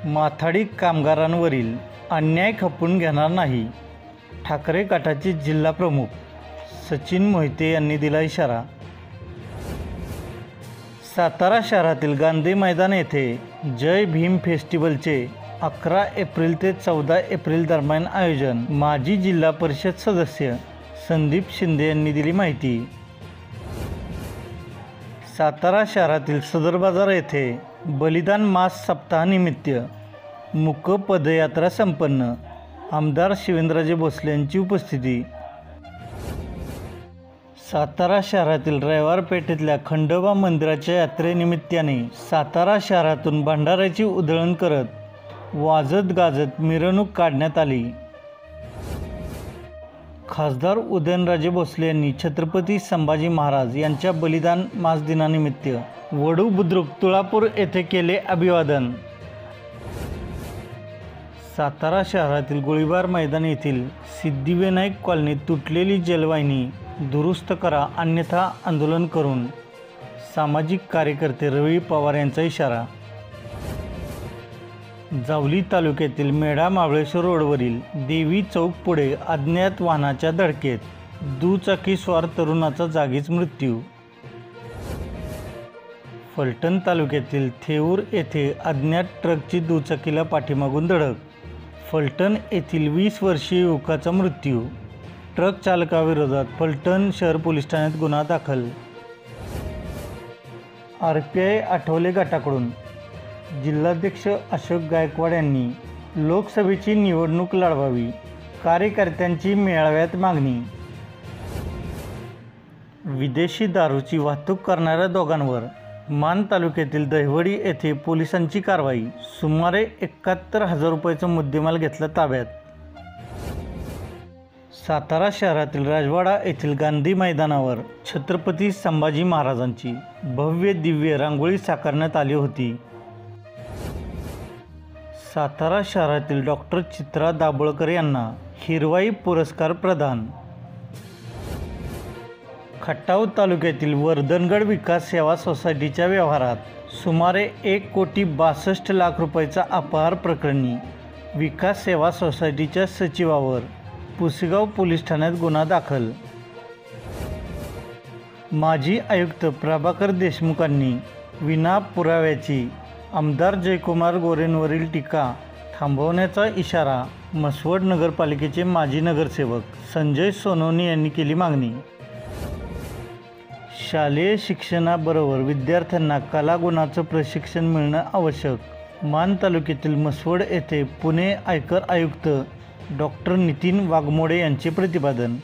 माथाडी कामगारांवरील अन्याय खपवून घेणार नाही, ठाकरे गटाचे जिल्हा प्रमुख सचिन मोहिते यांनी दिला इशारा। सातारा शहरातील गांधी मैदान येथे जय भीम फेस्टिवलचे 11 एप्रिल ते 14 एप्रिल दरम्यान आयोजन, माजी जिल्हा परिषद सदस्य संदीप शिंदे यांनी दिली माहिती। सातारा शहरातील सदर बाजार येथे बलिदान मास सप्ताहानिमित्त मूक पदयात्रा संपन्न, आमदार शिवेंद्रराजे भोसले यांची उपस्थिती। सातारा शहरातील रविवार पेठेतल्या खंडोबा मंदिराच्या यात्रेनिमित्ताने सातारा शहरातून भंडाऱ्याची उधळण करत वाजत गाजत मिरवणूक काढण्यात आली। खासदार उदयनराजे भोसले यांनी छत्रपती संभाजी महाराज यांच्या बलिदान मास दिनानिमित्त वडू बुद्रुक तुळापूर येथे केले अभिवादन। सातारा शहरातील गोळीबार मैदान येथील सिद्धिविनायक कॉलनीत तुटलेली जलवाहिनी दुरुस्त करा अन्यथा आंदोलन करून, सामाजिक कार्यकर्ते रवी पवार यांचा इशारा। जावली तालुक्यातील मेढा महाबळेश्वर रोडवरील देवी चौक पुढे अज्ञात वाहनाच्या धडकेत दुचाकीस्वार तरुणाचा जागीच मृत्यू। फलटण तालुक्यातील थेऊर येथे अज्ञात ट्रकची दुचाकीला पाठीमागून धडक, फलटण येथील 20 वर्षीय युवकाचा मृत्यू। ट्रक चालकाविरोधात फलटण शहर पोलीस ठाण्यात गुन्हा दाखल। RPI आठवले गटाकडून जिल्हाध्यक्ष अशोक गायकवाड यांनी लोकसभेची निवडणूक लढवावी, कार्यकर्त्यांची मेळाव्यात मागणी। विदेशी दारूची वाहतूक करणाऱ्या दोघांवर मान तालुक्यातील दहिवडी येथे पोलिसांची कारवाई, सुमारे 71,000 रुपयाचा मुद्देमाल घेतला ताब्यात। सातारा शहरातील राजवाडा येथील गांधी मैदानावर छत्रपती संभाजी महाराजांची भव्य दिव्य रांगोळी साकारण्यात आली होती। सातारा शहरातील डॉक्टर चित्रा दाभोळकर यांना हिरवाई पुरस्कार प्रदान। खटाव तालुक्यातील वर्धनगड विकास सेवा सोसायटीच्या व्यवहारात सुमारे 1,62,00,000 रुपयाचा अपहार प्रकरणी विकास सेवा सोसायटीच्या सचिवावर पुसेगाव पोलीस ठाण्यात गुन्हा दाखल। माजी आयुक्त प्रभाकर देशमुखांनी विना पुराव्याची आमदार जयकुमार गोरेंवरील टीका थांबवण्याचा इशारा म्हसवड नगरपालिकेचे माजी नगरसेवक संजय सोनवणे यांनी केली मागणी। शालेय शिक्षणाबरोबर विद्यार्थ्यांना कलागुणाचं प्रशिक्षण मिळणं आवश्यक, मान तालुक्यातील म्हसवड येथे पुणे आयकर आयुक्त डॉक्टर नितीन वाघमोडे यांचे प्रतिपादन।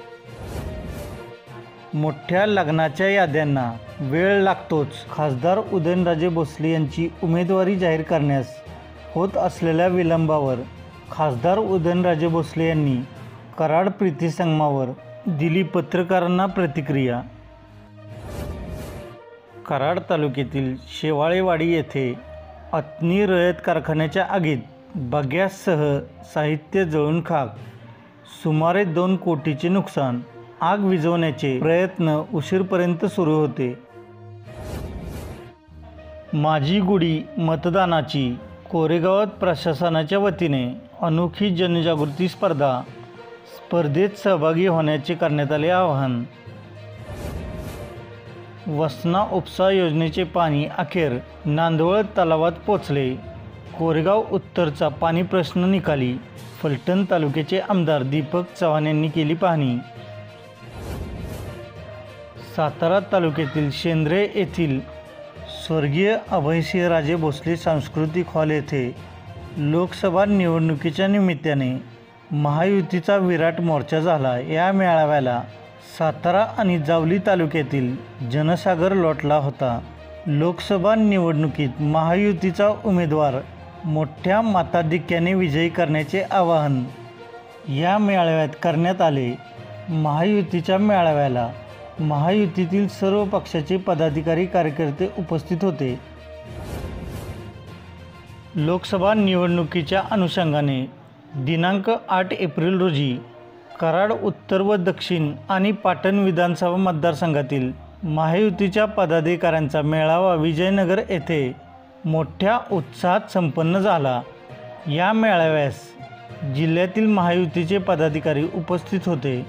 मोठ्या लग्नाच्या याद्यांना वेळ लागतोच, खासदार उदयनराजे भोसले यांची उमेदवारी जाहीर करण्यास होत असलेल्या विलंबावर खासदार उदयनराजे भोसले यांनी कराड प्रीती संगमावर दिली पत्रकारांना प्रतिक्रिया। कराड तालुक्यातील शेवाळेवाडी येथे अतनी रयत कारखान्याच्या आगीत बग्यासह साहित्य जळून खाक, सुमारे 2 कोटीचे नुकसान। आग विझवण्याचे प्रयत्न उशीरपर्यंत सुरू होते। माझी गुढी मतदानाची कोरेगावात प्रशासनाच्या वतीने अनोखी जनजागृती स्पर्धा, स्पर्धेत सहभागी होण्याचे करण्यात आले आवाहन। वसना उपसा योजनेचे पाणी अखेर नांदवळ तलावात पोचले, कोरेगाव उत्तरचा पाणी प्रश्न निकाली, फलटण तालुक्याचे आमदार दीपक चव्हाण यांनी केली पाहणी। सातारा तालुक्यातील शेंद्रे येथील स्वर्गीय अभयसिंह राजे भोसले सांस्कृतिक हॉल येथे लोकसभा निवडणुकीच्या निमित्ताने महायुतीचा विराट मोर्चा झाला। या मेळाव्याला सातारा आणि जावली तालुक्यातील जनसागर लोटला होता। लोकसभा निवडणुकीत महायुतीचा उमेदवार मोठ्या मताधिक्याने विजयी करण्याचे आवाहन या मेळाव्यात करण्यात आले। महायुतीच्या मेळाव्याला महायुतीतील सर्व पक्षाचे पदाधिकारी कार्यकर्ते उपस्थित होते। लोकसभा निवडणुकीच्या अनुषंगाने दिनांक 8 एप्रिल रोजी कराड उत्तर व दक्षिण आणि पाटण विधानसभा मतदारसंघातील महायुतीच्या पदाधिकाऱ्यांचा मेळावा विजयनगर येथे मोठ्या उत्साहात संपन्न झाला। या मेळाव्यास जिल्ह्यातील महायुतीचे पदाधिकारी उपस्थित होते।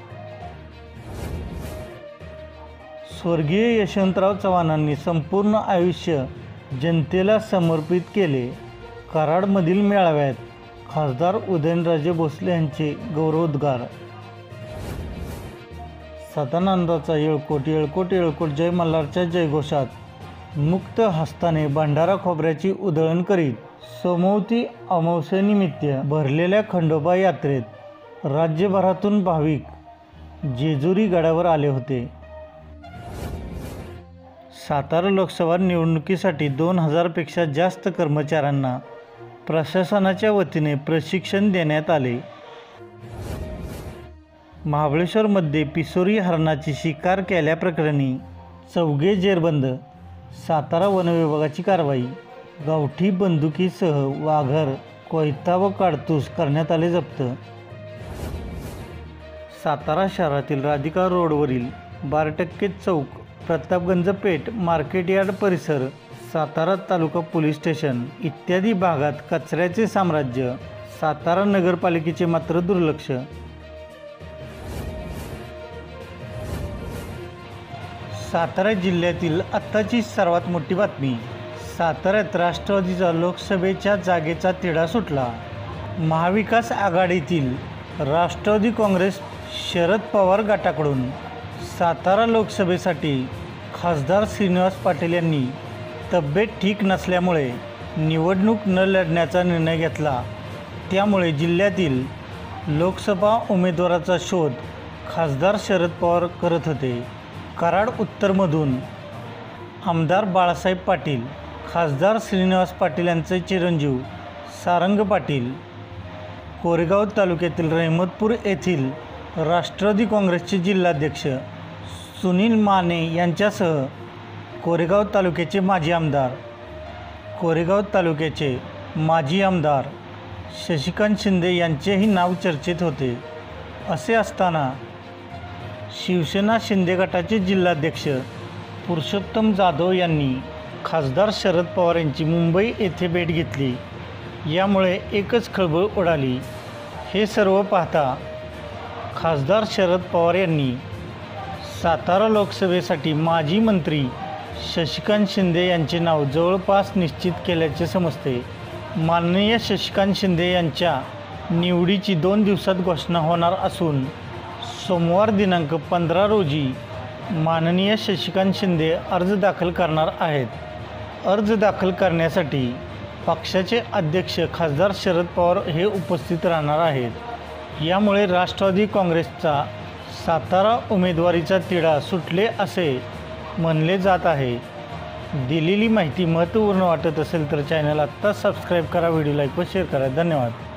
स्वर्गीय यशवंतराव चव्हाणांनी संपूर्ण आयुष्य जनतेला समर्पित केले। कराडमधील मेळाव्यात खासदार उदयनराजे भोसले यांचे गौरवोद्गार। सदानंदाचा येळकोट येळकोट येळकोट जय मल्हारच्या जयघोषात मुक्त हस्ताने भंडारा खोबऱ्याची उधळण करीत सोमवती अमावस्येनिमित्त भरलेल्या खंडोबा यात्रेत राज्यभरातून भाविक जेजुरी गडावर आले होते। सातारा लोकसभा निवडणुकीसाठी 2000 पेक्षा जास्त कर्मचाऱ्यांना प्रशासनाच्या वतीने प्रशिक्षण देण्यात आले। महाबळेश्वरमध्ये पिसोरी हरणाची शिकार केल्याप्रकरणी 4 जेरबंद। सातारा वनविभागाची कारवाई। गावठी बंदुकीसह वाघर, कोयता व काडतूस करण्यात आले जप्त। सातारा शहरातील राधिका रोडवरील 12% चौक, प्रतापगंज पेठ, मार्केट यार्ड परिसर, सातारा तालुका पोलीस स्टेशन इत्यादी भागात कचऱ्याचे साम्राज्य। सातारा नगरपालिकेचे मात्र दुर्लक्ष। सातारा जिल्ह्यातील आत्ताची सर्वात मोठी बातमी। साताऱ्यात राष्ट्रवादीचा लोकसभेच्या जागेचा तिढा सुटला। महाविकास आघाडीतील राष्ट्रवादी काँग्रेस शरद पवार गटाकडून सातारा लोकसभेसाठी खासदार श्रीनिवास पाटील यांनी तब्येत ठीक नसल्यामुळे निवडणूक न लढण्याचा निर्णय घेतला। त्यामुळे जिल्ह्यातील लोकसभा उमेदवाराचा शोध खासदार शरद पवार करत होते। कराड उत्तरमधून आमदार बाळासाहेब पाटील, खासदार श्रीनिवास पाटील यांचे चिरंजीव सारंग पाटील, कोरेगाव तालुक्यातील रहमतपूर येथील राष्ट्रवादी काँग्रेसचे जिल्हाध्यक्ष सुनील माने यांच्यासह कोरेगाव तालुक्याचे माजी आमदार, कोरेगाव तालुक्याचे माजी आमदार शशिकांत शिंदे यांचेही नाव चर्चेत होते। असे असताना शिवसेना शिंदे गटाचे जिल्हाध्यक्ष पुरुषोत्तम जाधव यांनी खासदार शरद पवार यांची मुंबई येथे भेट घेतली। यामुळे एकच खळबळ उडाली। हे सर्व पाहता खासदार शरद पवार यांनी सातारा लोकसभेसाठी माजी मंत्री शशिकांत शिंदे यांचे नाव जवळपास निश्चित केल्याचे समजते। माननीय शशिकांत शिंदे यांच्या निवडीची 2 दिवसात घोषणा होणार असून सोमवार दिनांक 15 रोजी माननीय शशिकांत शिंदे अर्ज दाखल करणार आहेत। अर्ज दाखल करण्यासाठी पक्षाचे अध्यक्ष खासदार शरद पवार हे उपस्थित राहणार आहेत। यामुळे राष्ट्रवादी काँग्रेसचा सातारा उमेदवारीचा तिढा सुटले असे म्हणले जात आहे। दिलेली माहिती महत्त्वपूर्ण वाटत असेल तर चॅनल आत्ताच सबस्क्राईब करा, व्हिडिओ लाईक व शेअर करा। धन्यवाद।